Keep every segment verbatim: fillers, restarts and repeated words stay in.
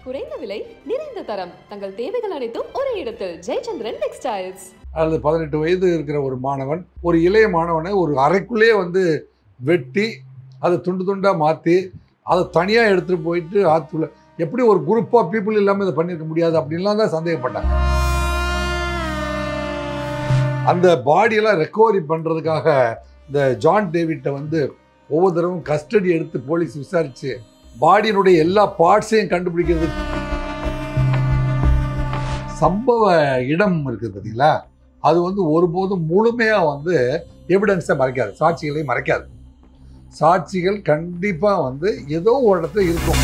குறைந்த விலை நிறைந்த தரம் தங்கள் தேவைகள் அனைத்தும் ஒரே இடத்தில் ஜெயச்சந்திரன் டெக்ஸ்டைல்ஸ். அல்லது பதினெட்டு வயது இருக்கிற ஒரு மாணவன் ஒரு இளைய மாணவனை ஒரு அறைக்குள்ளேயே வந்து வெட்டி அதை துண்டு துண்டாக மாற்றி அதை தனியாக எடுத்துகிட்டு போயிட்டு ஆற்றுல எப்படி ஒரு குரூப் ஆஃப் பீப்புள் இல்லாமல் இதை பண்ணியிருக்க முடியாது அப்படின்லாம் தான் சந்தேகப்பட்டாங்க. அந்த பாடியெல்லாம் ரெக்கவரி பண்ணுறதுக்காக இந்த ஜான் டேவிட்டை வந்து ஒவ்வொரு தடவும் கஸ்டடி எடுத்து போலீஸ் விசாரித்து பாடியினுடைய எல்லா பார்ட்ஸையும் கண்டுபிடிக்கிறது. சம்பவ இடம் இருக்குது பார்த்தீங்களா, அது வந்து ஒருபோதும் முழுமையாக வந்து எவிடன்ஸை மறைக்காது, சாட்சிகளையும் மறைக்காது. சாட்சிகள் கண்டிப்பாக வந்து ஏதோ ஒரு இடத்துல இருக்கும்.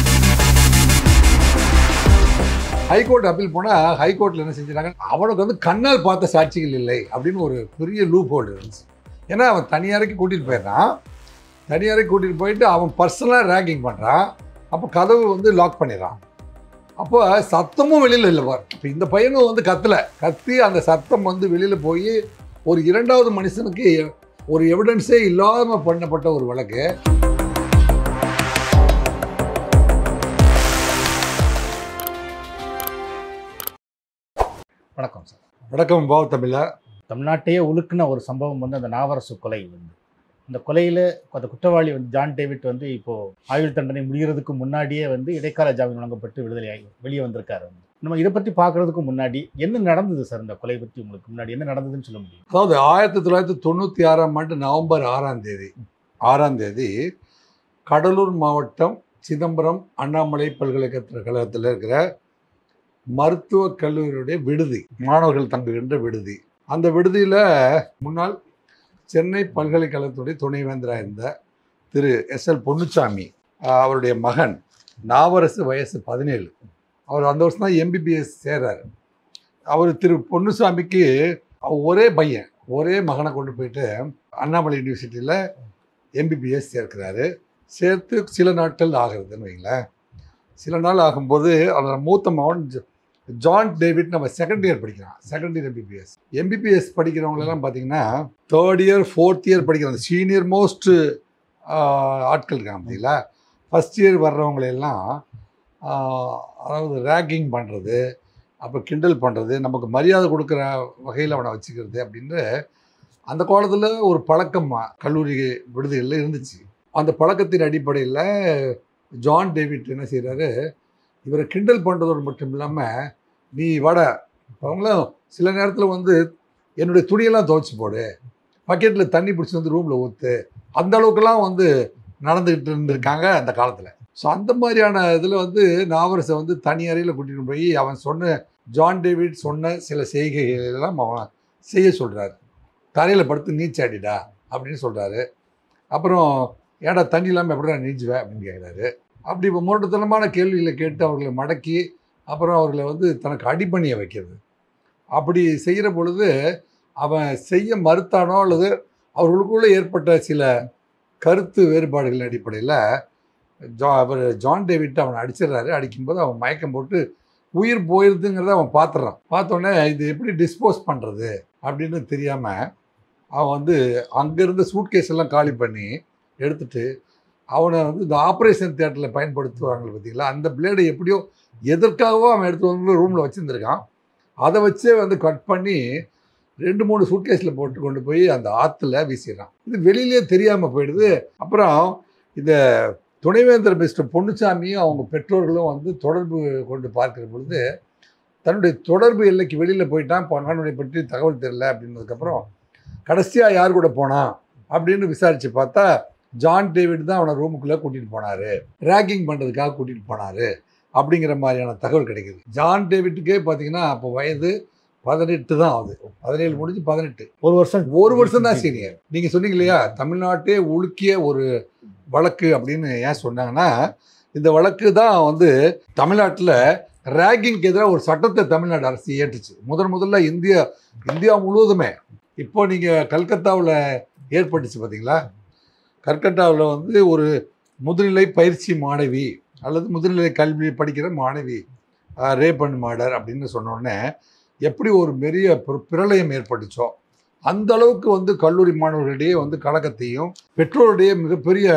ஹைகோர்ட் அப்பீல் போனால் ஹைகோர்ட்டில் என்ன செஞ்சாங்க, அவனுக்கு வந்து கண்ணால் பார்த்த சாட்சிகள் இல்லை அப்படின்னு ஒரு பெரிய லூப் ஹோல்டு இருந்துச்சு. ஏன்னா அவன் தனியாரைக்கு கூட்டிகிட்டு போயிடுறான், தனியாரைக்கு கூட்டிகிட்டு போயிட்டு அவன் பர்சனலாக ரேங்கிங் பண்ணுறான். அப்போ கதவு வந்து லாக் பண்ணிடுறான். அப்போ சத்தமும் வெளியில் இல்லை பார். இப்போ இந்த பையனும் வந்து கத்தலை, கத்தி அந்த சத்தம் வந்து வெளியில் போய் ஒரு இரண்டாவது மனுஷனுக்கு ஒரு எவிடன்ஸே இல்லாமல் பண்ணப்பட்ட ஒரு வழக்கு. வணக்கம் சார். வணக்கம் பாவ் தமிழா. தமிழ்நாட்டையே உலுக்குன ஒரு சம்பவம் வந்து அந்த நாவரசு கொலை வந்து இந்த கொலையில் அந்த குற்றவாளி வந்து ஜான் டேவிட் வந்து இப்போது ஆயுள் தண்டனை முடிகிறதுக்கு முன்னாடியே வந்து இடைக்கால ஜாமீன் வழங்கப்பட்டு விடுதலையாகி வெளியே வந்திருக்காரு. வந்து நம்ம இதை பற்றி பார்க்குறதுக்கு முன்னாடி என்ன நடந்தது சார், இந்த கொலை பற்றி உங்களுக்கு முன்னாடி என்ன நடந்ததுன்னு சொல்ல முடியும்? அதாவது ஆயிரத்தி தொள்ளாயிரத்தி தொண்ணூற்றி ஆறாம் ஆண்டு நவம்பர் ஆறாம் தேதி ஆறாம் தேதி கடலூர் மாவட்டம் சிதம்பரம் அண்ணாமலை பல்கலைக்கழகத்தில் இருக்கிற மருத்துவக் கல்லூரியுடைய விடுதி, மாணவர்கள் தங்குகின்ற விடுதி. அந்த விடுதியில் முன்னாள் சென்னை பல்கலைக்கழகத்துடைய துணைவேந்தராக இருந்த திரு எஸ் எல் பொன்னுச்சாமி அவருடைய மகன் நாவரசு, வயசு பதினேழு. அவர் அந்த வருஷம் தான் எம்பிபிஎஸ் சேர்றாரு. அவர் திரு பொன்னுசாமிக்கு ஒரே பையன், ஒரே மகனை கொண்டு போயிட்டு அண்ணாமலை யூனிவர்சிட்டியில் எம்பிபிஎஸ் சேர்க்கிறாரு. சேர்த்து சில நாட்கள் ஆகிறதுன்னு வைங்களேன். சில நாள் ஆகும்போது அவரோட மூத்த மகன் ஜான் டேவிட் நம்ம செகண்ட் இயர் படிக்கிறான், செகண்ட் இயர் எம்பிபிஎஸ். எம்பிபிஎஸ் படிக்கிறவங்களெல்லாம் பார்த்தீங்கன்னா தேர்ட் இயர் ஃபோர்த் இயர் படிக்கிற அந்த சீனியர் மோஸ்ட் ஆட்கள் இருக்காங்க பார்த்தீங்களா. ஃபஸ்ட் இயர் வர்றவங்களெல்லாம் அதாவது ரேக்கிங் பண்ணுறது, அப்போ கிண்டல் பண்ணுறது, நமக்கு மரியாதை கொடுக்குற வகையில் அவனை வச்சுக்கிறது அப்படின்னு அந்த காலத்தில் ஒரு பழக்கம் கல்லூரி விடுதிகளில் இருந்துச்சு. அந்த பழக்கத்தின் அடிப்படையில் ஜான் டேவிட் என்ன செய்கிறாரு, இவரை கிண்டல் பண்ணுறதோடு மட்டும் இல்லாமல் நீ வட அவங்களும் சில நேரத்தில் வந்து என்னுடைய துணியெல்லாம் துவைச்சி போடு, பக்கெட்டில் தண்ணி பிடிச்சி வந்து ரூமில் ஊற்று, அந்த அளவுக்குலாம் வந்து நடந்துக்கிட்டு இருந்திருக்காங்க அந்த காலத்தில். ஸோ அந்த மாதிரியான இதில் வந்து நாவரசை வந்து தனி அறையில் கூட்டிகிட்டு போய் அவன் சொன்ன ஜான் டேவிட் சொன்ன சில செய்கைகளெல்லாம் அவன் செய்ய சொல்கிறாரு. தரையில் படுத்து நீச்சாடிடா அப்படின்னு சொல்கிறாரு. அப்புறம் ஏடா தண்ணி இல்லாமல் எப்படிடா நீச்சுவேன் அப்படின்னு கேட்குறாரு. அப்படி இப்போ முரட்டுத்தனமான கேள்விகளை கேட்டு அவர்களை மடக்கி அப்புறம் அவர்களை வந்து தனக்கு அடிப்பணிய வைக்கிறது. அப்படி செய்கிற பொழுது அவன் செய்ய மறுத்தானோ அல்லது அவர்களுக்குள்ளே ஏற்பட்ட சில கருத்து வேறுபாடுகளின் அடிப்படையில் ஜா அவர் ஜான் டேவிட் அவனை அடிச்சிடுறாரு. அடிக்கும்போது அவன் மயக்கம் போட்டு உயிர் போயிருதுங்கிறத அவன் பார்த்துட்றான். பார்த்தோன்னே இது எப்படி டிஸ்போஸ் பண்ணுறது அப்படின்னு தெரியாமல் அவன் வந்து அங்கேருந்து சூட்கேஸ் எல்லாம் காலி பண்ணி எடுத்துகிட்டு அவனை வந்து இந்த ஆப்ரேஷன் தியேட்டரில் பயன்படுத்துவாங்க பார்த்தீங்களா, அந்த பிளேடை எப்படியோ எதற்காகவோ அவன் எடுத்து வந்து ரூமில் வச்சுருந்துருக்கான். அதை வச்சே வந்து கட் பண்ணி ரெண்டு மூணு சூட்கேஸில் போட்டு கொண்டு போய் அந்த ஆற்றுல வீசிடுறான். இது வெளியிலே தெரியாமல் போயிடுது. அப்புறம் இந்த துணைவேந்தர் மிஸ்டர் பொன்னுச்சாமியும் அவங்க பெற்றோர்களும் வந்து தொடர்பு கொண்டு பார்க்குற பொழுது தன்னுடைய தொடர்பு எல்லைக்கு வெளியில் போயிட்டான், மகனுடைய பற்றி தகவல் தெரியல அப்படின்னதுக்கப்புறம் கடைசியாக யார் கூட போனான் அப்படின்னு விசாரித்து பார்த்தா ஜான் டேவிட் தான் அவனை ரூமுக்குள்ளே கூட்டிகிட்டு போனார், ரேக்கிங் பண்ணுறதுக்காக கூட்டிகிட்டு போனார் அப்படிங்கிற மாதிரியான தகவல் கிடைக்குது. ஜான் டேவிட்டுக்கே பார்த்தீங்கன்னா அப்போ வயது பதினெட்டு தான் ஆகுது, பதினேழு முடிஞ்சு பதினெட்டு, ஒரு வருஷம் ஒரு வருஷம் தான் சீனியர். நீங்கள் சொன்னீங்க இல்லையா தமிழ்நாட்டே உலுக்கிய ஒரு வழக்கு அப்படின்னு ஏன் சொன்னாங்கன்னா, இந்த வழக்கு தான் வந்து தமிழ்நாட்டில் ரேக்கிங்க்கு எதிராக ஒரு சட்டத்தை தமிழ்நாடு அரசு இயற்றுச்சு முதன் முதல்ல இந்தியா இந்தியா முழுவதுமே. இப்போ நீங்கள் கல்கத்தாவில் ஏற்பட்டுச்சு பார்த்தீங்களா, கல்கட்டாவில் வந்து ஒரு முதுநிலை பயிற்சி மாணவி அல்லது முதுநிலை கல்வி படிக்கிற மாணவி ரேப் அண்ட் மர்டர் அப்படின்னு சொன்னோடனே எப்படி ஒரு பெரிய பிரளயம் ஏற்பட்டுச்சோ அந்த அளவுக்கு வந்து கல்லூரி மாணவர்களிடையே வந்து கலக்கத்தையும் பெற்றோருடைய மிகப்பெரிய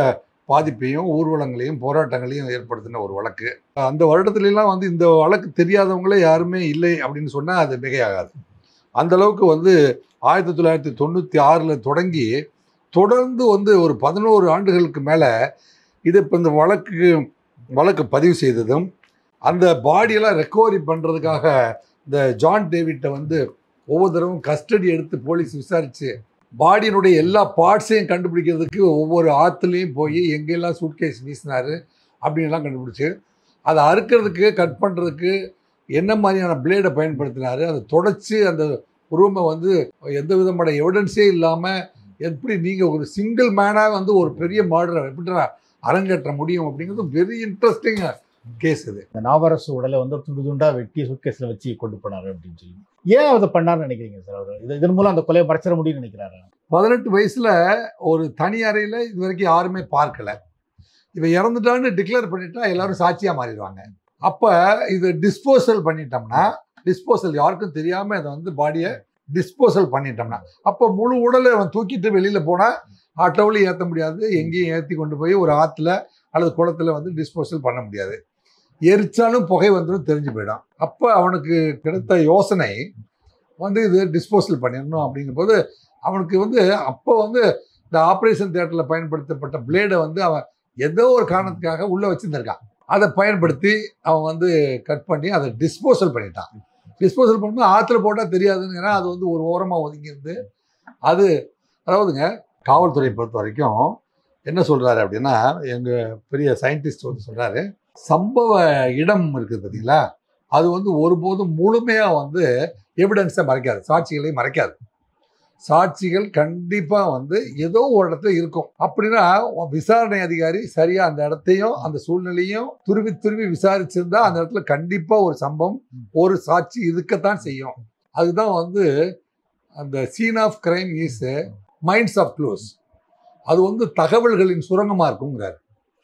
பாதிப்பையும் ஊர்வலங்களையும் போராட்டங்களையும் ஏற்படுத்தின ஒரு வழக்கு. அந்த வருடத்துலலாம் வந்து இந்த வழக்கு தெரியாதவங்களே யாருமே இல்லை அப்படின்னு சொன்னால் அது மிகையாகாது. அந்த அளவுக்கு வந்து ஆயிரத்தி தொள்ளாயிரத்தி தொண்ணூற்றி ஆறில் தொடங்கி தொடர்ந்து வந்து ஒரு பதினோரு ஆண்டுகளுக்கு மேலே இது இப்போ இந்த வழக்கு வழக்கு பதிவு செய்ததும் அந்த பாடியெல்லாம் ரெக்கவரி பண்ணுறதுக்காக இந்த ஜான் டேவிட்டை வந்து ஒவ்வொரு தடவும் கஸ்டடி எடுத்து போலீஸ் விசாரித்து பாடியினுடைய எல்லா பார்ட்ஸையும் கண்டுபிடிக்கிறதுக்கு ஒவ்வொரு ஆற்றுலையும் போய் எங்கெல்லாம் சூட்கேஸ் வீசினார் அப்படின்லாம் கண்டுபிடிச்சி அதை அறுக்கிறதுக்கு கட் பண்ணுறதுக்கு என்ன மாதிரியான பிளேடை பயன்படுத்தினார், அதை தொடச்சி அந்த உருவமை வந்து எந்த விதமான எவிடன்ஸே இல்லாமல் எப்படி நீங்கள் ஒரு சிங்கிள் மேனாக வந்து ஒரு பெரிய மர்டரை எப்படி அரங்கேற்ற முடியும் அப்படிங்கிறது வெரி இன்ட்ரெஸ்டிங் கேஸ். இது இந்த நாவரசு உடலை வந்து துண்டு துண்டா வெட்டி சூட்கேஸில் வச்சு கொண்டு போனார் அப்படின்னு சொல்லி ஏன் அதை பண்ணார்னு நினைக்கிறீங்க சார்? அவர் இது இதன் மூலம் அந்த கொலையை மறைச்சிட முடியும்னு நினைக்கிறாரு. பதினெட்டு வயசில் ஒரு தனி அறையில் இது வரைக்கும் யாருமே பார்க்கலை. இவன் இறந்துட்டான்னு டிக்ளேர் பண்ணிட்டா எல்லாரும் சாட்சியாக மாறிடுவாங்க. அப்போ இது டிஸ்போசல் பண்ணிட்டோம்னா, டிஸ்போசல் யாருக்கும் தெரியாமல் அதை வந்து பாடியை டிஸ்போசல் பண்ணிட்டோம்னா, அப்போ முழு உடலை அவன் தூக்கிட்டு வெளியில் போனால் ஆட்டோவிலையும் ஏற்ற முடியாது, எங்கேயும் ஏற்றி கொண்டு போய் ஒரு ஆற்றுல அல்லது குளத்தில் வந்து டிஸ்போசல் பண்ண முடியாது. எரிச்சாலும் புகை வந்துடும், தெரிஞ்சு போயிடும். அப்போ அவனுக்கு கிடைத்த யோசனை வந்து இது டிஸ்போசல் பண்ணிடணும் அப்படிங்கும்போது அவனுக்கு வந்து அப்போ வந்து இந்த ஆப்ரேஷன் தியேட்டரில் பயன்படுத்தப்பட்ட பிளேடை வந்து அவன் ஏதோ ஒரு காரணத்துக்காக உள்ளே வச்சுருந்துருக்கான். அதை பயன்படுத்தி அவன் வந்து கட் பண்ணி அதை டிஸ்போசல் பண்ணிட்டான். டிஸ்போசல் பண்ணும்போது ஆற்றுல போட்டால் தெரியாதுங்கன்னா அது வந்து ஒரு ஓரமாக ஒதுங்கியிருந்து அது அதாவதுங்க காவல்துறை பொறுத்த வரைக்கும் என்ன சொல்கிறாரு அப்படின்னா, எங்கள் பெரிய சயின்டிஸ்ட் வந்து சொல்கிறாரு, சம்பவ இடம் இருக்குது பார்த்தீங்களா, அது வந்து ஒருபோதும் முழுமையாக வந்து எவிடன்ஸை மறைக்காது, சாட்சிகளை மறைக்காது. சாட்சிகள் கண்டிப்பாக வந்து ஏதோ ஒரு இடத்துல இருக்கும். அப்படின்னா விசாரணை அதிகாரி சரியாக அந்த இடத்தையும் அந்த சூழ்நிலையும் துருவி துருவி விசாரிச்சிருந்தா அந்த இடத்துல கண்டிப்பாக ஒரு சம்பவம் ஒரு சாட்சி இருக்கத்தான் செய்யும். அதுதான் வந்து அந்த scene of crime is minds of clues. அது வந்து தகவல்களின் சுரங்கமாக இருக்குங்கிறார்.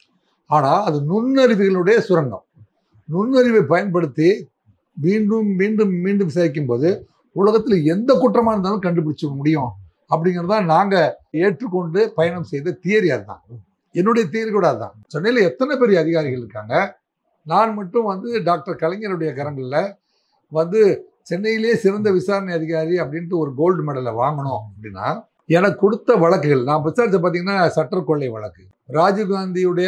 ஆனால் அது நுண்ணறிவுகளுடைய சுரங்கம். நுண்ணறிவை பயன்படுத்தி மீண்டும் மீண்டும் மீண்டும் விசாரிக்கும் போது உலகத்தில் எந்த குற்றமாக இருந்தாலும் கண்டுபிடிச்ச முடியும் அப்படிங்கிறது தான் நாங்கள் ஏற்றுக்கொண்டு பயணம் செய்த தியரி. அதுதான் என்னுடைய தியரி கூட. அதுதான் சென்னையில் எத்தனை பெரிய அதிகாரிகள் இருக்காங்க. நான் மட்டும் வந்து டாக்டர் கலைஞருடைய கரங்களில் வந்து சென்னையிலே சிறந்த விசாரணை அதிகாரி அப்படின்ட்டு ஒரு கோல்டு மெடலை வாங்கணும் அப்படின்னா எனக்கு கொடுத்த வழக்குகள் நான் விசாரிச்ச பார்த்தீங்கன்னா சட்ட கொள்ளை வழக்கு, ராஜீவ்காந்தியுடைய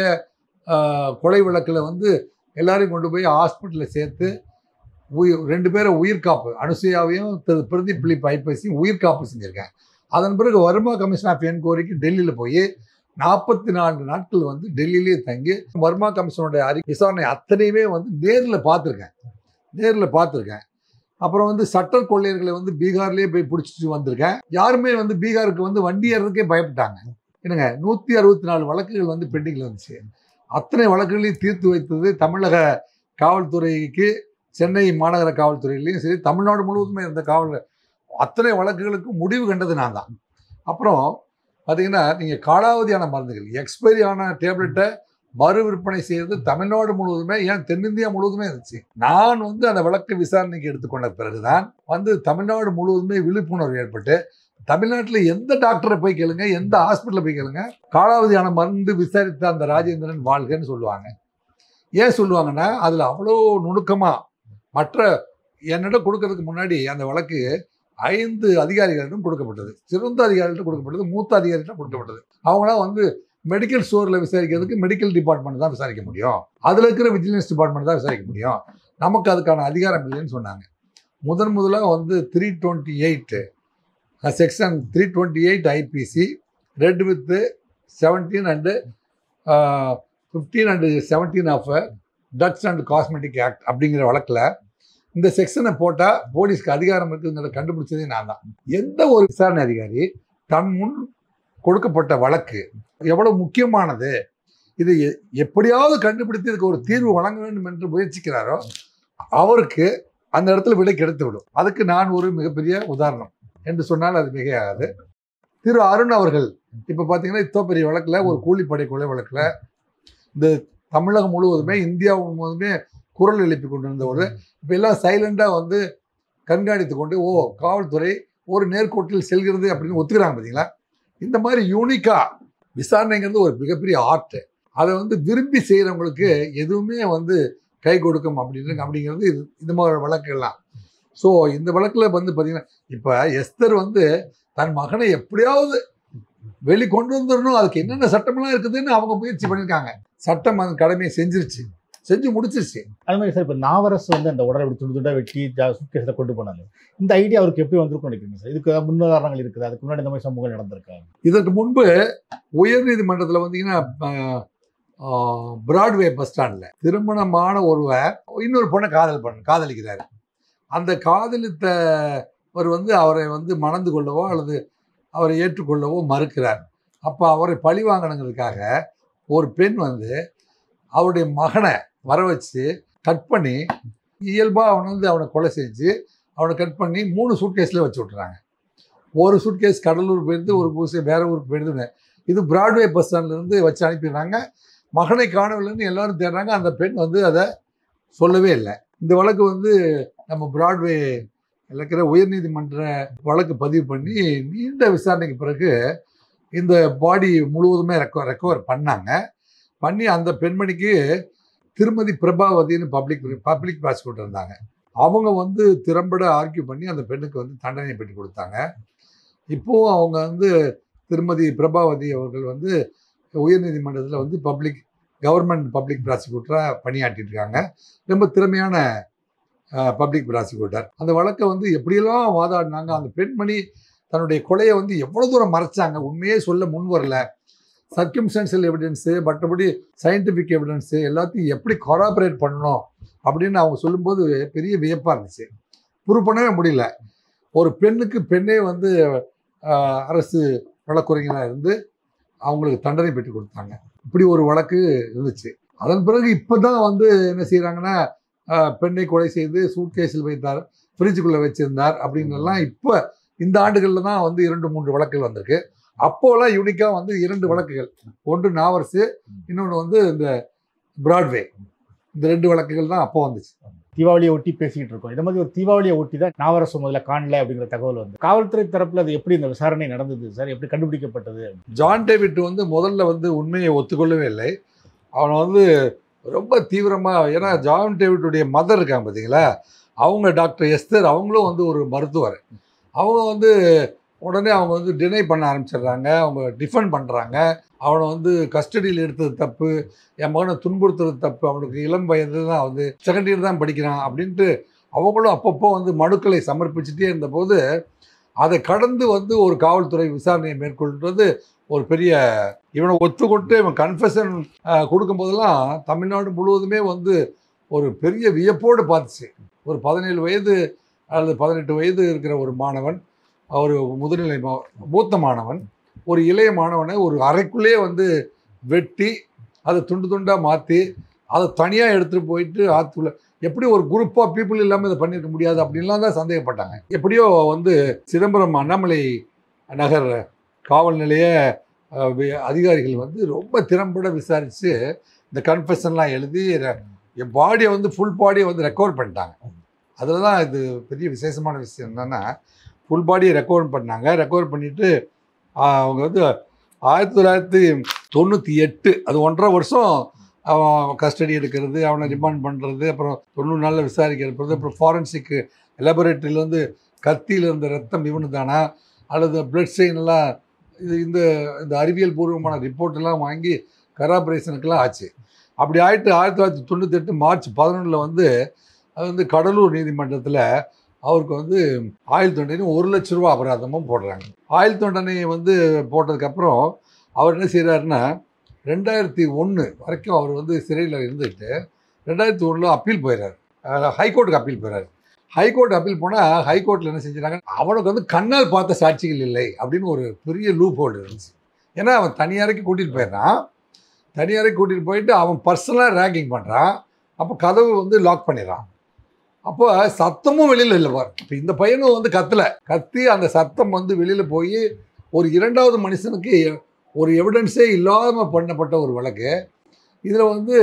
கொலை வழக்கில் வந்து எல்லாரையும் கொண்டு போய் ஹாஸ்பிட்டலில் சேர்த்து உயிர் ரெண்டு பேரை உயிர் காப்பு, அனுசூயாவையும் திரு பிரதீப் பிலிப் ஐப்பசியும் உயிர் காப்பு செஞ்சுருக்கேன். அதன் பிறகு வருமா கமிஷன் ஆஃப் என்கொயரிக்கு டெல்லியில் போய் நாற்பத்தி நான்கு நாட்கள் வந்து டெல்லியிலே தங்கி வருமா கமிஷனுடைய அறி விசாரணை அத்தனையுமே வந்து நேரில் பார்த்துருக்கேன் நேரில் பார்த்துருக்கேன் அப்புறம் வந்து சட்ட கொள்ளையர்களை வந்து பீகார்லேயே போய் பிடிச்சிட்டு வந்திருக்கேன். யாருமே வந்து பீகாருக்கு வந்து வண்டி ஏறதுக்கே பயப்பட்டாங்க. என்னங்க நூற்றி அறுபத்தி நாலு வழக்குகள் வந்து பெண்டிங்கில் இருந்துச்சு. அத்தனை வழக்குகளையும் தீர்த்து வைத்தது தமிழக காவல்துறைக்கு, சென்னை மாநகர காவல்துறையிலையும் சரி, தமிழ்நாடு முழுவதுமே இருந்த காவல் அத்தனை வழக்குகளுக்கு முடிவு கண்டது நான் தான். அப்புறம் பார்த்தீங்கன்னா நீங்கள் காலாவதியான மருந்துகள் எக்ஸ்பைரி ஆன டேப்லெட்டை மறு விற்பனை செய்கிறது தமிழ்நாடு முழுவதுமே, ஏன் தென்னிந்தியா முழுவதுமே இருந்துச்சு. நான் வந்து அந்த வழக்கு விசாரணைக்கு எடுத்துக்கொண்ட பிறகுதான் வந்து தமிழ்நாடு முழுவதுமே விழிப்புணர்வு ஏற்பட்டு தமிழ்நாட்டில் எந்த டாக்டரை போய் கேளுங்க, எந்த ஹாஸ்பிட்டலில் போய் கேளுங்க, காலாவதியான மருந்து விசாரித்த அந்த ராஜேந்திரன் வாழ்கன்னு சொல்லுவாங்க. ஏன் சொல்லுவாங்கன்னா அதில் அவ்வளோ நுணுக்கமாக மற்ற என்னிடம் கொடுக்கறதுக்கு முன்னாடி அந்த வழக்கு ஐந்து அதிகாரிகளிடம் கொடுக்கப்பட்டது, சிறந்த அதிகாரிகிட்ட கொடுக்கப்பட்டது, மூத்த அதிகாரிகிட்ட கொடுக்கப்பட்டது. அவங்களாம் வந்து மெடிக்கல் ஸ்டோரில் விசாரிக்கிறதுக்கு மெடிக்கல் டிபார்ட்மெண்ட் தான் விசாரிக்க முடியும், அதில் இருக்கிற விஜிலன்ஸ் டிபார்ட்மெண்ட் தான் விசாரிக்க முடியும், நமக்கு அதுக்கான அதிகாரம் இல்லைன்னு சொன்னாங்க. முதன் முதலாக வந்து three twenty eight section three twenty eight IPC read with seventeen and fifteen and seventeen of drugs and cosmetic act அப்படிங்கிற வழக்கில் இந்த செக்ஷனை போட்டால் போலீஸ்க்கு அதிகாரம் இருக்குங்கிறத கண்டுபிடிச்சதே நான் தான். எந்த ஒரு விசாரணை அதிகாரி தன் முன் கொடுக்கப்பட்ட வழக்கு எவ்வளோ முக்கியமானது, இது எப்படியாவது கண்டுபிடித்து இதுக்கு ஒரு தீர்வு வழங்க வேண்டும் என்று முயற்சிக்கிறாரோ அவருக்கு அந்த இடத்துல விடை கிடைத்து விடும். அதுக்கு நான் ஒரு மிகப்பெரிய உதாரணம் என்று சொன்னால் அது மிகையாகாது. திரு அருண் அவர்கள் இப்போ பார்த்தீங்கன்னா இத்தோ பெரிய வழக்கில் ஒரு கூலிப்படை கொலை வழக்கில் இந்த தமிழகம் முழுவதுமே இந்தியா முழுவதுமே குரல் எழுப்பி கொண்டு இருந்தவர் இப்போ எல்லாம் சைலண்டாக வந்து கண்காணித்து கொண்டு ஓ காவல்துறை ஒரு நேர்கோட்டில் செல்கிறது அப்படின்னு ஒத்துக்கிறாங்க. பார்த்தீங்களா, இந்த மாதிரி யூனிக்காக விசாரணைங்கிறது ஒரு மிகப்பெரிய ஆர்ட். அதை வந்து விரும்பி செய்கிறவங்களுக்கு எதுவுமே வந்து கை கொடுக்கும் அப்படின்னு அப்படிங்கிறது இது இந்த மாதிரி வழக்குகள்லாம். ஸோ இந்த வழக்கில் வந்து பார்த்தீங்கன்னா இப்போ எஸ்தர் வந்து தன் மகனை எப்படியாவது வெளி கொண்டு வந்துடணும், அதுக்கு என்னென்ன சட்டமெல்லாம் இருக்குதுன்னு அவங்க முயற்சி பண்ணியிருக்காங்க. சட்டம் அந்த கடமையை செஞ்சிருச்சு, செஞ்சு முடிச்சிருச்சு. அது மாதிரி சார் இப்போ நாவரசு வந்து அந்த உடலை இப்படி துண்டு துண்டாக வெட்டி சூட்கேஸில் கொண்டு போனாங்க. இந்த ஐடியா அவருக்கு எப்படி வந்திருக்கும் நினைக்கிறீங்க சார்? இதுக்கு முன்னுதாரணங்கள் இருக்குது, அதுக்கு முன்னாடி இந்த மாதிரி சம்பவங்கள் நடந்திருக்காங்க? இதற்கு முன்பு உயர்நீதிமன்றத்தில் வந்தீங்கன்னா பிராட்வே பஸ் ஸ்டாண்டில் திருமணமான ஒருவர் இன்னொரு பொண்ணை காதல் பண்ண காதலிக்கிறாரு. அந்த காதலித்தவர் வந்து அவரை வந்து மணந்து கொள்ளவோ அல்லது அவரை ஏற்றுக்கொள்ளவோ மறுக்கிறார். அப்போ அவரை பழி வாங்கணுங்கிறதுக்காக ஒரு பெண் வந்து அவருடைய மகனை வர வச்சு கட் பண்ணி இயல்பாக அவனை வந்து அவனை கொலை செஞ்சு அவனை கட் பண்ணி மூணு சூட்கேஸில் வச்சு விட்றாங்க. ஒரு சூட்கேஸ் கடலூர் போயிருந்து, ஒரு பூசை வேற ஊருக்கு போயிடுதுன்னு. இது பிராட்வே பஸ் ஸ்டாண்ட்லேருந்து வச்சு அனுப்பிடுறாங்க. மகனை காணவில்லைன்னு எல்லாரும் தேடுறாங்க. அந்த பெண் வந்து அதை சொல்லவே இல்லை. இந்த வழக்கு வந்து நம்ம பிராட்வே இருக்கிற உயர்நீதிமன்ற வழக்கு பதிவு பண்ணி நீண்ட விசாரணைக்கு பிறகு இந்த பாடி முழுவதுமே ரெக்கவர் ரெக்கவர் பண்ணாங்க. பண்ணி அந்த பெண்மணிக்கு திருமதி பிரபாவதினு பப்ளிக் பப்ளிக் ப்ராசிக்யூட்டர் இருந்தாங்க. அவங்க வந்து திறம்பட ஆர்கியூ பண்ணி அந்த பெண்ணுக்கு வந்து தண்டனை பெற்று கொடுத்தாங்க. இப்போவும் அவங்க வந்து திருமதி பிரபாவதி அவர்கள் வந்து உயர்நீதிமன்றத்தில் வந்து பப்ளிக் கவர்மெண்ட் பப்ளிக் ப்ராசிக்யூட்டராக பணியாற்றிட்டு இருக்காங்க. ரொம்ப திறமையான பப்ளிக் ப்ராசிக்யூட்டர். அந்த வழக்கை வந்து எப்படியெல்லாம் வாதாடினாங்க. அந்த பெண்மணி தன்னுடைய கொலையை வந்து எவ்வளோ தூரம் மறைச்சாங்க, உண்மையே சொல்ல முன் வரல. சர்க்கம்ஸ்டான்ஷியல் எவிடன்ஸு, மற்றபடி சயின்டிஃபிக் எவிடன்ஸு எல்லாத்தையும் எப்படி கொராபரேட் பண்ணணும் அப்படின்னு அவங்க சொல்லும்போது பெரிய வியப்பாக இருந்துச்சு. ப்ரூவ் பண்ணவே முடியல. ஒரு பெண்ணுக்கு பெண்ணே வந்து அரசு வழக்குரைஞராக இருந்து அவங்களுக்கு தண்டனை பெற்று கொடுத்தாங்க. இப்படி ஒரு வழக்கு இருந்துச்சு. அதன் பிறகு இப்போ தான் வந்து என்ன செய்கிறாங்கன்னா, பெண்ணை கொலை செய்து சூட்கேஸில் வைத்தார், ஃப்ரிட்ஜுக்குள்ளே வச்சிருந்தார் அப்படின்லாம் இப்போ இந்த ஆண்டுகளில் தான் வந்து இரண்டு மூன்று வழக்குகள் வந்திருக்கு. அப்போலாம் யூனிக்காக வந்து இரண்டு வழக்குகள், ஒன்று நாவரசு, இன்னொன்று வந்து இந்த பிராட்வே. இந்த ரெண்டு வழக்குகள் தான் அப்போ வந்துச்சு. தீபாவளியை ஒட்டி பேசிக்கிட்டு இருக்கோம். இந்த மாதிரி ஒரு தீபாவளியை ஒட்டி தான் நாவரசு முதல்ல காணல அப்படிங்கிற தகவல் வந்து காவல்துறை தரப்பில் அது எப்படி இந்த விசாரணை நடந்தது சார்? எப்படி கண்டுபிடிக்கப்பட்டது? ஜான் டேவிட் வந்து முதல்ல வந்து உண்மையை ஒத்துக்கொள்ளவே இல்லை. அவனை வந்து ரொம்ப தீவிரமாக, ஏன்னா ஜான் டேவிட்டுடைய மதர் இருக்காங்க பார்த்தீங்களா, அவங்க டாக்டர் எஸ்தர், அவங்களும் வந்து ஒரு மருத்துவர். அவங்க வந்து உடனே அவங்க வந்து டினை பண்ண ஆரம்பிச்சிடுறாங்க, அவங்க டிஃபெண்ட் பண்ணுறாங்க. அவனை வந்து கஸ்டடியில் எடுத்தது தப்பு, என் மகனை துன்புறுத்துறது தப்பு, அவனுக்கு இளம் வயது தான் வந்து செகண்ட் இயர் தான் படிக்கிறான் அப்படின்ட்டு அவங்களும் அப்பப்போ வந்து மனுக்களை சமர்ப்பிச்சுட்டே இருந்தபோது அதை கடந்து வந்து ஒரு காவல்துறை விசாரணையை மேற்கொள்வது ஒரு பெரிய, இவனை ஒத்துக்கொண்டு இவன் கன்ஃபெஷன் கொடுக்கும்போதெல்லாம் தமிழ்நாடு முழுவதுமே வந்து ஒரு பெரிய வியப்போடு பார்த்துச்சு. ஒரு பதினேழு வயது அல்லது பதினெட்டு வயது இருக்கிற ஒரு மாணவன், ஒரு முதுநிலை மூத்த மாணவன், ஒரு இளைய மாணவனை ஒரு அறைக்குள்ளேயே வந்து வெட்டி அதை துண்டு துண்டாக மாற்றி அதை தனியாக எடுத்துகிட்டு போயிட்டு ஆற்றுக்குள்ள எப்படி ஒரு குரூப் ஆஃப் பீப்புள் இல்லாமல் இதை பண்ணியிருக்க முடியாது அப்படின்லாம் தான் சந்தேகப்பட்டாங்க. எப்படியோ வந்து சிதம்பரம் அண்ணாமலை நகர் காவல் நிலைய அதிகாரிகள் வந்து ரொம்ப திறம்பட விசாரித்து இந்த கன்ஃபெஷன்லாம் எழுதி என் பாடியை வந்து ஃபுல் பாடியை வந்து ரெக்கவர் பண்ணிட்டாங்க. அதில் தான் இது பெரிய விசேஷமான விஷயம் என்னென்னா, ஃபுல் பாடியை ரெக்கவர் பண்ணாங்க. ரெக்கவர் பண்ணிவிட்டு அவங்க வந்து ஆயிரத்தி தொள்ளாயிரத்தி தொண்ணூற்றி எட்டு அது ஒன்றரை வருஷம் அவன் கஸ்டடி எடுக்கிறது, அவனை ரிமாண்ட் பண்ணுறது, அப்புறம் தொண்ணூறு நாளில் விசாரிக்கிறது, அப்புறம் ஃபாரன்சிக்கு லெபரேட்டரியிலேருந்து கத்தியில் இருந்த ரத்தம் இவனு தானா அல்லது பிளட் ஸ்டெயின்லாம் இது இந்த இந்த அறிவியல் பூர்வமான ரிப்போர்ட்டெல்லாம் வாங்கி கராபரேஷனுக்கெல்லாம் ஆச்சு. அப்படி ஆகிட்டு ஆயிரத்தி தொள்ளாயிரத்தி தொண்ணூற்றி எட்டு மார்ச் பதினொன்றில் வந்து அது வந்து கடலூர் நீதிமன்றத்தில் அவருக்கு வந்து ஆயுள் தண்டனை ஒரு லட்ச ரூபா அபராதமும் போடுறாங்க. ஆயுள் தண்டனை வந்து போட்டதுக்கப்புறம் அவர் என்ன செய்கிறாருன்னா, ரெண்டாயிரத்தி ஒன்று வரைக்கும் அவர் வந்து சிறையில் இருந்துட்டு ரெண்டாயிரத்தி ஒன்றில் அப்பீல் போயிடுறாரு, ஹைகோர்ட்டுக்கு அப்பீல் போயிடுறாரு. ஹைகோர்ட் அப்பீல் போனால் ஹைகோர்ட்டில் என்ன செஞ்சுறாங்க, அவனுக்கு வந்து கண்ணால் பார்த்த சாட்சிகள் இல்லை அப்படின்னு ஒரு பெரிய லூப் ஹோல்டு இருந்துச்சு. ஏன்னா அவன் தனியாரைக்கு கூட்டிகிட்டு போயிடுறான், தனியாரைக்கு கூட்டிகிட்டு போயிட்டு அவன் பர்சனலாக ரேங்கிங் பண்ணுறான். அப்போ கதவு வந்து லாக் பண்ணிடுறான். அப்போ சத்தமும் வெளியில் இல்லை பார். இப்போ இந்த பையனும் வந்து கத்தலை, கத்தி அந்த சத்தம் வந்து வெளியில் போய் ஒரு இரண்டாவது மனுஷனுக்கு ஒரு எவிடன்ஸே இல்லாமல் பண்ணப்பட்ட ஒரு வழக்கு. இதில் வந்து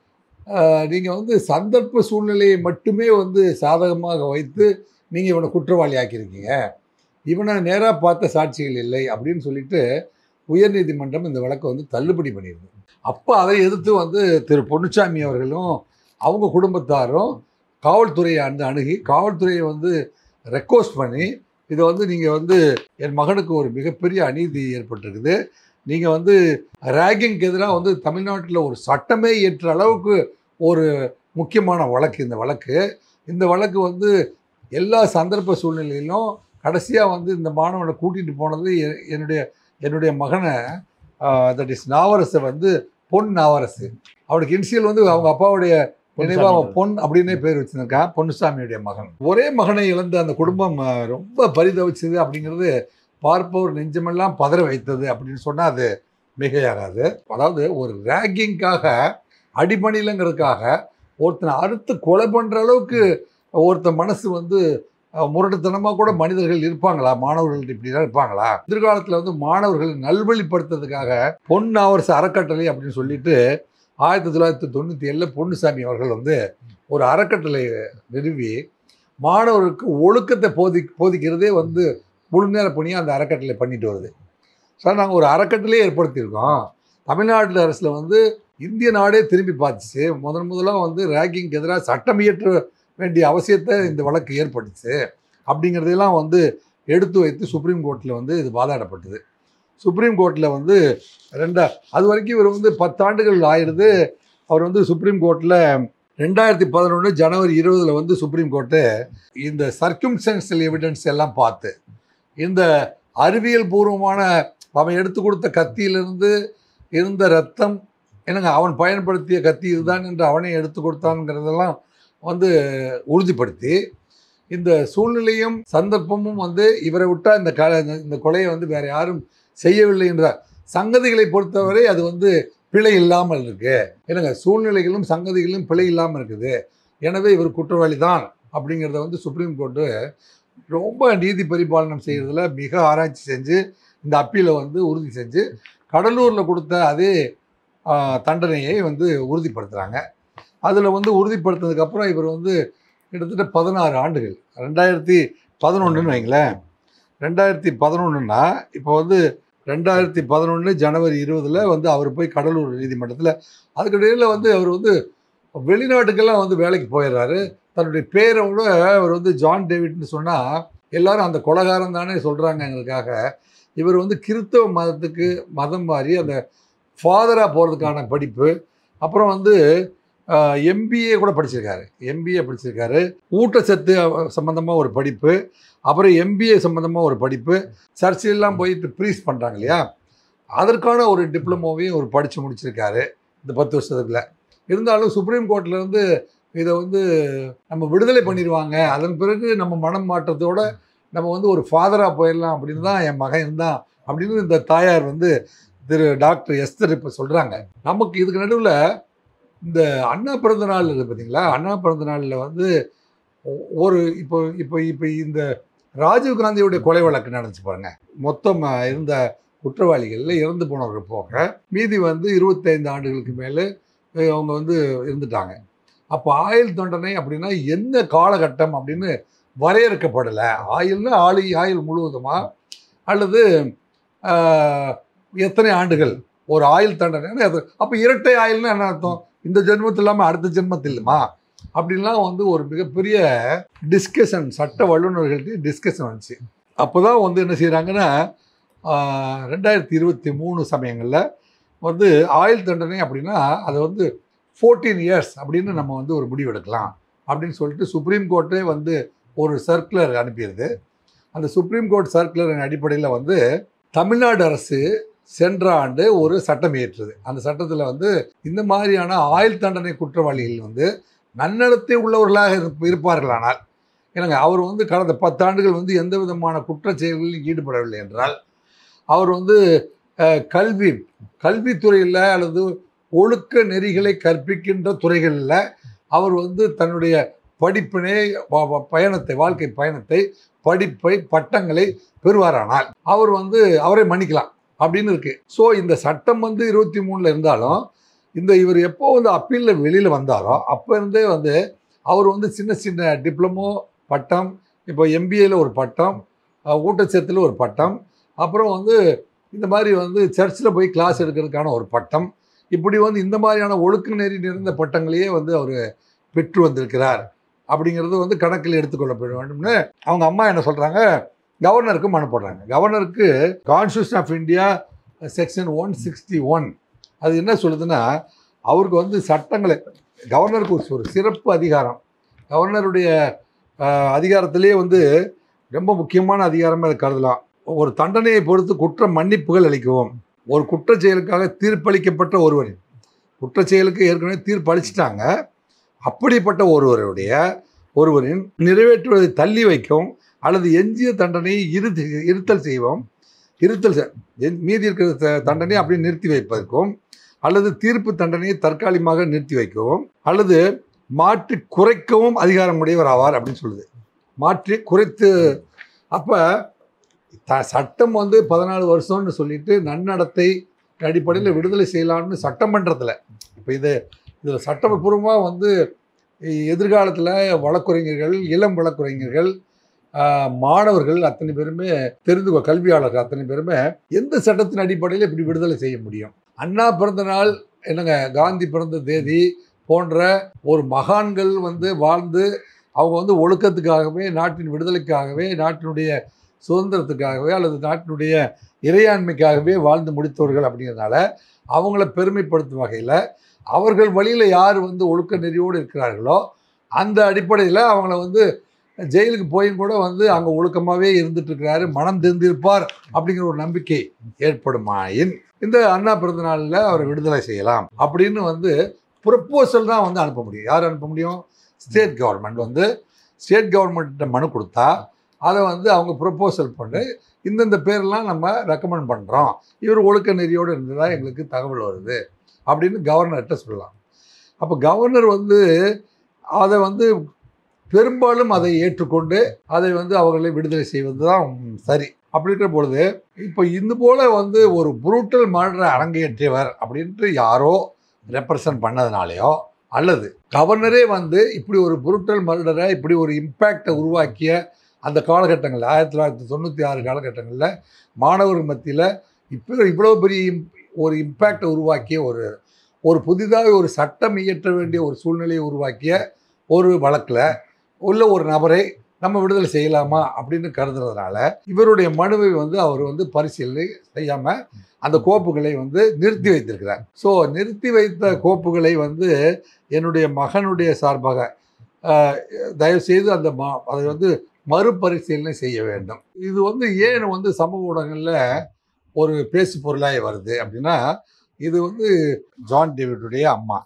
நீங்கள் வந்து சந்தர்ப்ப சூழ்நிலையை மட்டுமே வந்து சாதகமாக வைத்து நீங்கள் இவனை குற்றவாளி ஆக்கியிருக்கீங்க, இவனை நேராக பார்த்த சாட்சிகள் இல்லை அப்படின்னு சொல்லிட்டு உயர்நீதிமன்றம் இந்த வழக்கை வந்து தள்ளுபடி பண்ணியிருந்தது. அப்போ அதை எதிர்த்து வந்து திரு பொன்னுச்சாமி அவர்களும் அவங்க குடும்பத்தாரும் காவல்துறையை அந்த அணுகி காவல்துறையை வந்து ரெக்வஸ்ட் பண்ணி இதை வந்து நீங்கள் வந்து என் மகனுக்கு ஒரு மிகப்பெரிய அநீதி ஏற்பட்டிருக்குது, நீங்கள் வந்து ரேகிங்க்கு எதிராக வந்து தமிழ்நாட்டில் ஒரு சட்டமே ஏற்ற அளவுக்கு ஒரு முக்கியமான வழக்கு இந்த வழக்கு இந்த வழக்கு வந்து எல்லா சந்தர்ப்ப சூழ்நிலையிலும் கடைசியாக வந்து இந்த மாணவனை கூட்டிகிட்டு போனது என்னுடைய என்னுடைய மகனை தட் இஸ் நாவரசை வந்து பொன் நாவரசு, அவனுக்கு இனிஷியல் வந்து அவங்க அப்பாவுடைய நினைவாக பொன் அப்படின்னே பேர் வச்சுருக்கான், பொன்னுசாமியுடைய மகன். ஒரே மகனை இழந்த அந்த குடும்பம் ரொம்ப பரிதவிச்சது அப்படிங்கிறது பார்ப்பவர் நெஞ்சமெல்லாம் பதற வைத்தது அப்படின்னு சொன்னால் அது மிகையாகாது. அதாவது ஒரு ரேகிங்காக அடிபணிலங்கிறதுக்காக ஒருத்தனை அறுத்து கொலை பண்ணுற அளவுக்கு ஒருத்த மனசு வந்து முரட்டுத்தனமாக கூட மனிதர்கள் இருப்பாங்களா? மாணவர்கள் இப்படிதான் இருப்பாங்களா? எதிர்காலத்தில் வந்து மாணவர்களை நல்வழிப்படுத்துறதுக்காக பொன் நாவரசு அறக்கட்டளை அப்படின்னு சொல்லிட்டு ஆயிரத்தி தொள்ளாயிரத்தி தொண்ணூற்றி ஏழில் பொன்னுசாமி அவர்கள் வந்து ஒரு அறக்கட்டளை நிறுவி மாணவர்களுக்கு ஒழுக்கத்தை போதி போதிக்கிறதே வந்து முழு நேர பணியாக அந்த அறக்கட்டளை பண்ணிட்டு வருது. சார் நாங்கள் ஒரு அறக்கட்டளையே ஏற்படுத்தியிருக்கோம். தமிழ்நாடு அரசில் வந்து இந்திய நாடே திரும்பி பார்த்துச்சு. முதன் முதலாக வந்து ரேகிங்க்கு எதிராக சட்டம் இயற்ற வேண்டிய அவசியத்தை இந்த வழக்கு ஏற்பட்டுச்சு அப்படிங்கிறதெல்லாம் வந்து எடுத்து வைத்து சுப்ரீம் கோர்ட்டில் வந்து இது வாதாடப்பட்டது. சுப்ரீம் கோர்ட்டில் வந்து ரெண்டா அது வரைக்கும் இவர் வந்து பத்தாண்டுகள் ஆயிடுது. அவர் வந்து சுப்ரீம் கோர்ட்டில் ரெண்டாயிரத்தி பதினொன்று ஜனவரி இருபதில் வந்து சுப்ரீம் கோர்ட்டு இந்த சர்க்கம்ஸ்டன்ஷியல் எவிடன்ஸ் எல்லாம் பார்த்து இந்த அறிவியல் பூர்வமான அவன் எடுத்து கொடுத்த கத்தியிலிருந்து இருந்த ரத்தம் என்னங்க அவன் பயன்படுத்திய கத்தி இதுதான் என்று அவனே எடுத்து கொடுத்தான்ங்கிறதெல்லாம் வந்து உறுதிப்படுத்தி இந்த சூழ்நிலையும் சந்தர்ப்பமும் வந்து இவரை விட்டால் இந்த க இந்த கொலையை வந்து வேறு யாரும் செய்யவில்லை என்ற சங்கதிகளை பொறுத்தவரை அது வந்து பிழை இல்லாமல் இருக்குது. என்னங்க சூழ்நிலைகளும் சங்கதிகளும் பிழை இல்லாமல் இருக்குது, எனவே இவர் குற்றவாளி தான் அப்படிங்கிறத வந்து சுப்ரீம் கோர்ட்டு ரொம்ப நீதி பரிபாலனம் செய்கிறதுல மிக ஆராய்ச்சி செஞ்சு இந்த அப்பீலை வந்து உறுதி செஞ்சு கடலூரில் கொடுத்த அதே தண்டனையை வந்து உறுதிப்படுத்துகிறாங்க. அதில் வந்து உறுதிப்படுத்தினதுக்கப்புறம் இவர் வந்து கிட்டத்தட்ட பதினாறு ஆண்டுகள் ரெண்டாயிரத்தி பதினொன்றுன்னு வைங்களேன். ரெண்டாயிரத்தி பதினொன்றுனா இப்போ வந்து ரெண்டாயிரத்தி பதினொன்று ஜனவரி இருபதில் வந்து அவர் போய் கடலூர் நீதிமன்றத்தில் அதுக்கிடையில் வந்து அவர் வந்து வெளிநாட்டுக்கெல்லாம் வந்து வேலைக்கு போயிடுறாரு. தன்னுடைய பேரை விட அவர் வந்து ஜான் டேவிட்னு சொன்னால் எல்லாரும் அந்த கொலைகாரம் தானே சொல்கிறாங்கங்கிறதுக்காக இவர் வந்து கிறிஸ்தவ மதத்துக்கு மதம் மாறி அந்த ஃபாதராக போகிறதுக்கான படிப்பு, அப்புறம் வந்து எம்பிஏ கூட படிச்சிருக்காரு எம்பிஏ படிச்சிருக்காரு ஊட்டச்சத்து சம்மந்தமாக ஒரு படிப்பு, அப்புறம் எம்பிஏ சம்மந்தமாக ஒரு படிப்பு, சர்ச்சிலெலாம் போயிட்டு ப்ரீஸ் பண்ணுறாங்க இல்லையா, அதற்கான ஒரு டிப்ளமோவையும் ஒரு படித்து முடிச்சிருக்காரு இந்த பத்து வருஷத்துக்குள்ள. இருந்தாலும் சுப்ரீம் கோர்ட்லேருந்து இதை வந்து நம்ம விடுதலை பண்ணிடுவாங்க, அதன் பிறகு நம்ம மனம் மாற்றத்தோட நம்ம வந்து ஒரு ஃபாதராக போயிடலாம் அப்படின்னு தான் என் மகன் இருந்தான் அப்படின்னு இந்த தாயார் வந்து திரு டாக்டர் எஸ்தர் இப்போ சொல்கிறாங்க. நமக்கு இதுக்கு நடுவில் இந்த அண்ணா பிறந்த நாள் இருக்குது பார்த்தீங்களா, அண்ணா பிறந்த நாளில் வந்து ஒரு இப்போ இப்போ இப்போ இந்த ராஜீவ்காந்தியுடைய கொலை வழக்கு நடந்துச்சு பாருங்க. மொத்தம் இருந்த குற்றவாளிகளில் இறந்து போனவர்கள் போக மீதி வந்து இருபத்தைந்து ஆண்டுகளுக்கு மேலே அவங்க வந்து இருந்துட்டாங்க. அப்போ ஆயுள் தண்டனை அப்படின்னா எந்த காலகட்டம் அப்படின்னு வரையறுக்கப்படலை. ஆயுள்னா ஆளி ஆயுள் முழுவதுமா அல்லது எத்தனை ஆண்டுகள் ஒரு ஆயுள் தண்டனை, அது அப்போ இரட்டை ஆயுள்னா என்ன அர்த்தம்? இந்த ஜென்மத்தில் இல்லாமல் அடுத்த ஜென்மத்தில் இல்லைமா அப்படின்லாம் வந்து ஒரு மிகப்பெரிய டிஸ்கஷன் சட்ட வல்லுநர்கள்ட்ட டிஸ்கஷன் வந்துச்சு. அப்போ தான் வந்து என்ன செய்கிறாங்கன்னா ரெண்டாயிரத்தி இருபத்தி மூணு சமயங்களில் வந்து ஆயுள் தண்டனை அப்படின்னா அதை வந்து ஃபோர்டீன் இயர்ஸ் அப்படின்னு நம்ம வந்து ஒரு முடிவு எடுக்கலாம் அப்படின்னு சொல்லிட்டு சுப்ரீம் கோர்ட்டே வந்து ஒரு சர்க்குலர் அனுப்பிடுது. அந்த சுப்ரீம் கோர்ட் சர்க்குலரின் அடிப்படையில் வந்து தமிழ்நாடு அரசு சென்ற ஆண்டு ஒரு சட்டம் இயற்றுது. அந்த சட்டத்தில் வந்து இந்த மாதிரியான ஆயுள் தண்டனை குற்றவாளிகள் வந்து நன்னடத்தை உள்ளவர்களாக இருப்பார்களானால், ஏன்னாங்க அவர் வந்து கடந்த பத்தாண்டுகள் வந்து எந்த விதமான குற்ற செயல்களிலும் ஈடுபடவில்லை என்றால், அவர் வந்து கல்வி கல்வித்துறையில் அல்லது ஒழுக்க நெறிகளை கற்பிக்கின்ற துறைகளில் அவர் வந்து தன்னுடைய படிப்பினை பயணத்தை வாழ்க்கை பயணத்தை படிப்பை பட்டங்களை பெறுவாரானால் அவர் வந்து அவரை மன்னிக்கலாம் அப்படின்னு இருக்கு. ஸோ இந்த சட்டம் வந்து இருபத்தி மூணில் இருந்தாலும் இந்த இவர் எப்போ வந்து அப்பீலில் வெளியில் வந்தாரோ அப்போ இருந்தே வந்து அவர் வந்து சின்ன சின்ன டிப்ளமோ பட்டம், இப்போ எம்பிஏல ஒரு பட்டம், ஊட்டச்சத்தில் ஒரு பட்டம், அப்புறம் வந்து இந்த மாதிரி வந்து சர்ச்சில் போய் கிளாஸ் எடுக்கிறதுக்கான ஒரு பட்டம், இப்படி வந்து இந்த மாதிரியான ஒழுக்க நெறி நிறைந்த பட்டங்களையே வந்து அவர் பெற்று வந்திருக்கிறார் அப்படிங்கிறது வந்து கணக்கில் எடுத்துக்கொள்ளப்பட வேண்டும்னு அவங்க அம்மா என்ன சொல்கிறாங்க, கவர்னருக்கு மனு போடுறாங்க. கவர்னருக்கு constitution of India section one sixty one அது என்ன சொல்லுதுன்னா, அவருக்கு வந்து சட்டங்களை, கவர்னருக்கு ஒரு சிறப்பு அதிகாரம், கவர்னருடைய அதிகாரத்திலே வந்து ரொம்ப முக்கியமான அதிகாரமே அதை கருதலாம். ஒரு தண்டனையை பொறுத்து குற்ற மன்னிப்புகள் அளிக்கவும், ஒரு குற்ற செயலுக்காக தீர்ப்பளிக்கப்பட்ட ஒருவரின், குற்ற செயலுக்கு ஏற்கனவே தீர்ப்பு அளிச்சிட்டாங்க, அப்படிப்பட்ட ஒருவருடைய ஒருவரின் நிறைவேற்றுவதை தள்ளி வைக்கவும் அல்லது எஞ்சிய தண்டனையை இறுதி இருத்தல் செய்வோம், இருத்தல் மீதி இருக்கிற தண்டனையை அப்படி நிறுத்தி வைப்பதற்கும் அல்லது தீர்ப்பு தண்டனையை தற்காலிகமாக நிறுத்தி வைக்கவும் அல்லது மாற்றி குறைக்கவும் அதிகாரம் உடையவர் ஆவார் அப்படின்னு சொல்லுது. மாற்றி குறைத்து, அப்போ த சட்டம் வந்து பதினாலு வருஷம்னு சொல்லிட்டு நன்னடத்தை அடிப்படையில் விடுதலை செய்யலாம்னு சட்டமன்றத்தில், இப்போ இது இதில் சட்டப்பூர்வமாக வந்து எதிர்காலத்தில் வழக்குரைஞர்கள், இளம் வழக்குரைஞர்கள், மாணவர்கள் அத்தனை பேருமே தெரிந்து, கல்வியாளர்கள் அத்தனை பேருமே எந்த சட்டத்தின் அடிப்படையில் இப்படி விடுதலை செய்ய முடியும்? அண்ணா பிறந்த நாள் என்னங்க, காந்தி பிறந்த தேதி போன்ற ஒரு மகான்கள் வந்து வாழ்ந்து அவங்க வந்து ஒழுக்கத்துக்காகவே, நாட்டின் விடுதலைக்காகவே, நாட்டினுடைய சுதந்திரத்துக்காகவே அல்லது நாட்டினுடைய இறையாண்மைக்காகவே வாழ்ந்து முடித்தவர்கள் அப்படிங்கிறதுனால அவங்கள பெருமைப்படுத்தும் வகையில் அவர்கள் வழியில் யார் வந்து ஒழுக்க நெறியோடு இருக்கிறார்களோ அந்த அடிப்படையில் அவங்கள வந்து ஜெயிலுக்கு போயும் கூட வந்து அங்கே ஒழுக்கமாகவே இருந்துட்டுருக்கிறாரு, மனம் தெரிந்திருப்பார் அப்படிங்கிற ஒரு நம்பிக்கை ஏற்படுமாயின் இந்த அண்ணா பிறந்த நாளில் அவரை விடுதலை செய்யலாம் அப்படின்னு வந்து ப்ரொப்போசல் தான் வந்து அனுப்ப முடியும். யார் அனுப்ப முடியும்? ஸ்டேட் கவர்மெண்ட் வந்து ஸ்டேட் கவர்மெண்ட்ட மனு கொடுத்தா அதை வந்து அவங்க ப்ரொப்போசல் பண்ணி இந்தந்த பேரெல்லாம் நம்ம ரெக்கமெண்ட் பண்ணுறோம், இவர் ஒழுக்க நெறியோடு இருந்ததாக எங்களுக்கு தகவல் வருது அப்படின்னு கவர்னர்கிட்ட சொல்லலாம். அப்போ கவர்னர் வந்து அதை வந்து பெரும்பாலும் அதை ஏற்றுக்கொண்டு அதை வந்து அவர்களை விடுதலை செய்வது தான் சரி. அப்படி இருக்கிற பொழுது இப்போ இது போல் வந்து ஒரு புரூட்டல் மர்டரை அரங்கேற்றியவர் அப்படின்ட்டு யாரோ ரெப்ரசன்ட் பண்ணதுனாலையோ அல்லது கவர்னரே வந்து இப்படி ஒரு புரூட்டல் மர்டரை, இப்படி ஒரு இம்பேக்டை உருவாக்கிய அந்த காலகட்டங்களில் ஆயிரத்தி தொள்ளாயிரத்தி தொண்ணூற்றி ஆறு காலகட்டங்களில் மாணவர்கள் மத்தியில் இப்போ இவ்வளோ பெரிய ஒரு இம்பேக்டை உருவாக்கிய ஒரு ஒரு புதிதாக ஒரு சட்டம் இயற்ற வேண்டிய ஒரு சூழ்நிலையை உருவாக்கிய ஒரு வழக்கில் உள்ள ஒரு நபரை நம்ம விடுதலை செய்யலாமா அப்படின்னு கருதுறதுனால இவருடைய மனுவை வந்து அவர் வந்து பரிசீலனை செய்யாமல் அந்த கோப்புகளை வந்து நிறுத்தி வைத்திருக்கிறார். ஸோ நிறுத்தி வைத்த கோப்புகளை வந்து என்னுடைய மகனுடைய சார்பாக தயவுசெய்து அந்த மா அதை வந்து மறுபரிசீலனை செய்ய வேண்டும். இது வந்து ஏன் வந்து சமூக ஊடகங்களில் ஒரு பேசு பொருளாக வருது அப்படின்னா, இது வந்து ஜான் டேவிட்டுடைய அம்மா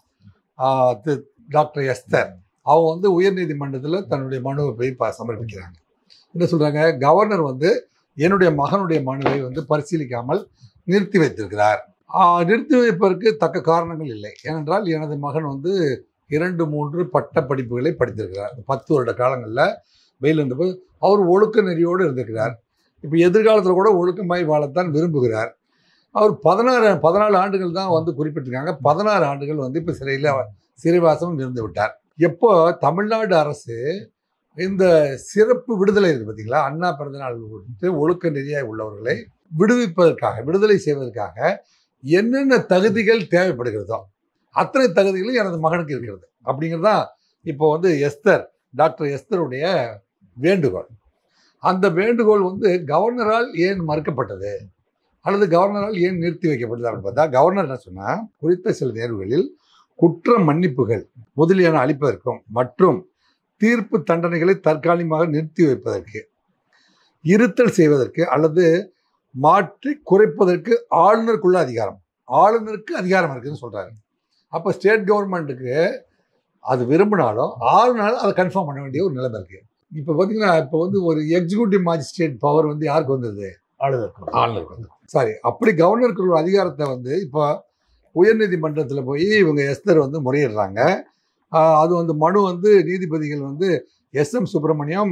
டாக்டர் எஸ்தர், அவங்க வந்து உயர்நீதிமன்றத்தில் தன்னுடைய மனுவை போய் ப சமர்ப்பிக்கிறாங்க. என்ன சொல்கிறாங்க, கவர்னர் வந்து என்னுடைய மகனுடைய மனுவை வந்து பரிசீலிக்காமல் நிறுத்தி வைத்திருக்கிறார். நிறுத்தி வைப்பதற்கு தக்க காரணங்கள் இல்லை. ஏனென்றால் எனது மகன் வந்து இரண்டு மூன்று பட்ட படிப்புகளை படித்திருக்கிறார். பத்து வருட காலங்களில் வெயில் இருந்தபோது அவர் ஒழுக்க நெறியோடு இருந்திருக்கிறார். இப்போ எதிர்காலத்தில் கூட ஒழுக்கமாய் வாழத்தான் விரும்புகிறார். அவர் பதினாறு பதினாலு ஆண்டுகள் தான் வந்து குறிப்பிட்டிருக்காங்க. பதினாறு ஆண்டுகள் வந்து இப்போ சிறையில் சிறைவாசமும் இருந்து விட்டார். எப்போ தமிழ்நாடு அரசு இந்த சிறப்பு விடுதலை இருக்குது பார்த்தீங்களா, அண்ணா பிறந்தநாள் குறித்து ஒழுக்க நெறியாய் உள்ளவர்களை விடுவிப்பதற்காக, விடுதலை செய்வதற்காக என்னென்ன தகுதிகள் தேவைப்படுகிறதோ அத்தனை தகுதிகளும் எனது மகனுக்கு இருக்கிறது அப்படிங்கிறதான் இப்போ வந்து எஸ்தர், டாக்டர் எஸ்தருடைய வேண்டுகோள். அந்த வேண்டுகோள் வந்து கவர்னரால் ஏன் மறுக்கப்பட்டது அல்லது கவர்னரால் ஏன் நிறுத்தி வைக்கப்பட்டது அப்படின்னு பார்த்தா, கவர்னர் என்ன சொன்னால், குறித்த சில தேர்வுகளில் குற்ற மன்னிப்புகள் முதலியான அளிப்பதற்கும் மற்றும் தீர்ப்பு தண்டனைகளை தற்காலிகமாக நிறுத்தி வைப்பதற்கு, இருத்தல் செய்வதற்கு அல்லது மாற்றி குறைப்பதற்கு ஆளுநருக்குள்ள அதிகாரம், ஆளுநருக்கு அதிகாரம் இருக்குதுன்னு சொல்கிறாரு. அப்போ ஸ்டேட் கவர்மெண்ட்டுக்கு அது விரும்பினாலும் ஆளுநர் அதை கன்ஃபார்ம் பண்ண வேண்டிய ஒரு நிலைமை இருக்குது. இப்போ பார்த்தீங்கன்னா, இப்போ வந்து ஒரு எக்ஸிக்யூட்டிவ் மேஜிஸ்ட்ரேட் பவர் வந்து யாருக்கு வந்தது? ஆளுநருக்கு. ஆளுநருக்கு வந்து சாரி அப்படி கவர்னருக்கு ஒரு அதிகாரத்தை வந்து இப்போ உயர்நீதிமன்றத்தில் போய் இவங்க எஸ்தர் வந்து முறையிடுறாங்க. அது வந்து மனு வந்து நீதிபதிகள் வந்து எஸ் எம் சுப்பிரமணியம்,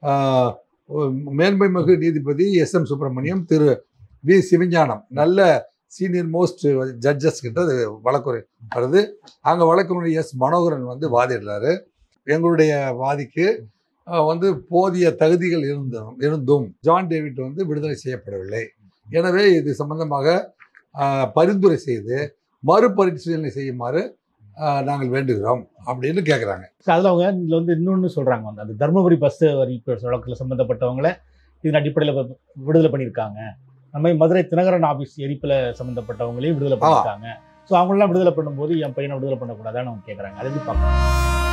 மேன்மைமிகு நீதிபதி S M Subramaniam, Thiru V Sivagnanam, நல்ல சீனியர் மோஸ்ட் ஜட்ஜஸ் கிட்ட அது வழக்குரை வருது. அங்கே வழக்குரை எஸ் மனோகரன் வந்து வாதிடுறாரு. எங்களுடைய வாதிக்கு வந்து போதிய தகுதிகள் இருந்தும் இருந்தும் ஜான் டேவிட் வந்து விடுதலை செய்யப்படவில்லை. எனவே இது சம்பந்தமாக ஆஹ், பரிந்துரை செய்து மறுபரிசீலனை செய்யுமாறு ஆஹ், நாங்கள் வேண்டுகிறோம் அப்படின்னு கேட்குறாங்க. ஸோ அதில் அவங்க இதில் வந்து இன்னொன்று சொல்கிறாங்க, வந்து அந்த தருமபுரி பஸ் வரி வழக்கில் சம்மந்தப்பட்டவங்கள இதன் அடிப்படையில் விடுதலை பண்ணியிருக்காங்க. அந்த மாதிரி மதுரை தினகரன் ஆஃபீஸ் எரிப்பில் சம்மந்தப்பட்டவங்களையும் விடுதலை பண்ணியிருக்காங்க. ஸோ அவங்களெலாம் விடுதலை பண்ணும்போது என் பையனை விடுதலை பண்ணக்கூடாதான்னு அவங்க கேட்குறாங்க. அதை எப்படி பார்க்கணும்?